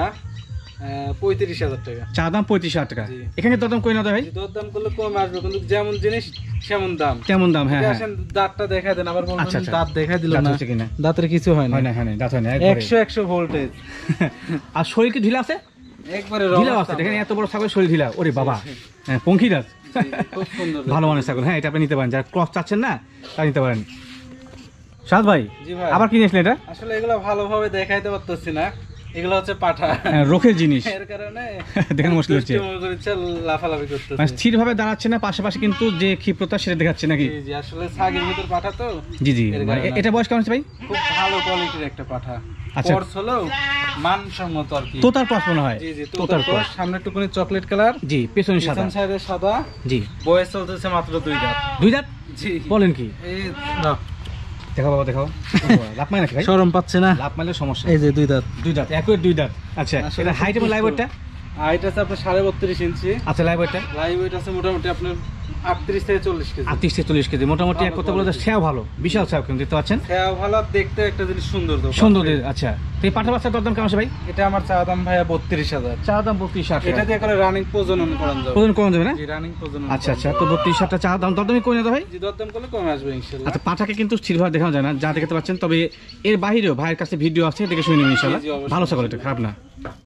আহ, পঁয়ত্রিশ হাজার টাকা। চা দাম পঁয়ত্রিশ হাজার টাকা। জি। এখানে দরদাম করে না ভাই? জি, দরদাম করলে কম আসবে, কিন্তু যেমন জিনিস সেমন দাম। কেমন দাম? হ্যাঁ এই হ্যাঁ, আসেন দাঁতটা দেখাই দেন, আবার বলবেন আচ্ছা, আচ্ছা। দাঁত দেখাই দিল দাঁত না। হচ্ছে কিনা? দাঁতের কিছু হয় না। হয় না, হয় না, দাঁত হয় না একবারে। একশো একশো ভোল্টেজ আর শরীর কি ঢিলা আছে? একবারে ঢিলা রং আছে, দেখেন এত বড় ছাগল শরীর ঢিলা। ওরে বাবা, হ্যাঁ, পঙ্খী দাঁত। খুব সুন্দর। ভালো মানের ছাগল। হ্যাঁ, এটা আপনি নিতে পারেন, যারা ক্রস চাচ্ছেন না তারা নিতে পারেন। সাদ ভাই, জি ভাই। আবার কি নিয়েছিলেন এটা? আসলে এগুলো ভালোভাবে দেখাইতে পারতেছি না, এগুলো হচ্ছে পাঠা। হ্যাঁ, রোখের জিনিস। এর কারণে দেখেন মুশকিল হচ্ছে। দুষ্টু মনে করছে, লাফালাফি করতেছে। মানে স্থিরভাবে দাঁড়াচ্ছে না, পাশাপাশি কিন্তু যে ক্ষিপ্রতা সেটা দেখাচ্ছে নাকি? জি জি, আসলে ছাগের ভিতর পাঠা তো। জি জি, এর মানে কারণে। এটা বয়স কেমন আছে ভাই? খুব ভালো কোয়ালিটির একটা পাঠা। আচ্ছা। কোর্স হলেও মানসম্মত আর কি। তোতার ক্রস মনে হয়। জি জি, তোতার তোতার ক্রস। সামনে একটুখানি চকলেট কালার, জি, পেছনে সাদা। পিছন সাইডে সাদা। জি, বয়স চলতেছে মাত্র দুই দাঁত। দুই দাঁত জি বলেন কি? এই নাও। দেখাও বাবা, দেখাও। লাভ মাই নাকি ভাই? শরম পাচ্ছে না। লাভ মাইলে সমস্যা। এই যে দুই দাঁত। দুই দাঁত, একই দুই দাঁত। আচ্ছা, আসলে এটা হাইট এবং লাইভ ওয়েটটা? হাইট আছে আপনার সাড়ে বত্রিশ ইঞ্চি। আচ্ছা, লাইভ ওয়েটটা? লাইভ ওয়েট আছে মোটামুটি আপনার আটত্রিশ থেকে চল্লিশ কেজি। আটত্রিশ থেকে চল্লিশ কেজি। মোটামুটি এক ভালো কথা বলে quality। সেও ভালো, বিশাল সেও কিন্তু দেখতে পাচ্ছেন। হ্যাঁ ভালো, দেখতে একটা জিনিস সুন্দর তো। সুন্দর। আচ্ছা, তো এই পাঠা বাচ্চার দরদাম কেমন আছে ভাই? এটা আমার চা দাম ভাইয়া বত্রিশ হাজার। চা দাম বত্রিশ হাজার এটা দিয়ে করে রানিং প্রজনন করান যাবে। প্রদান করা যাবে না? জি, রানিং প্রজনন। আচ্ছা আচ্ছা, তো বত্রিশ হাজার চা দাম দরদামই করে নেবে ভাই? জি, দরদাম করলে কমে আসবে ইনশাআল্লাহ। আচ্ছা, পাঠাকে কিন্তু স্থিরভাবে দেখানো যায় না, যা দেখতে পাচ্ছেন। তবে এর বাইরেও ভাইয়ের কাছে ভিডিও আছে, দেখে শুনে নেবেন ইনশাআল্লাহ। জি, জি, অবশ্যই। ভালো ছাগল, এটা খারাপ না।